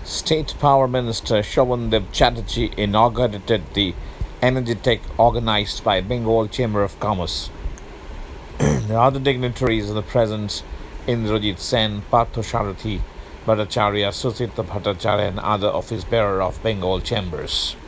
State Power Minister Sovandeb Chatterjee inaugurated the energy tech organized by Bengal Chamber of Commerce. The other dignitaries in the presence Indrajit Sen, Parthasarathi Bhattacharya, Susita Bhattacharya and other office bearer of Bengal Chambers.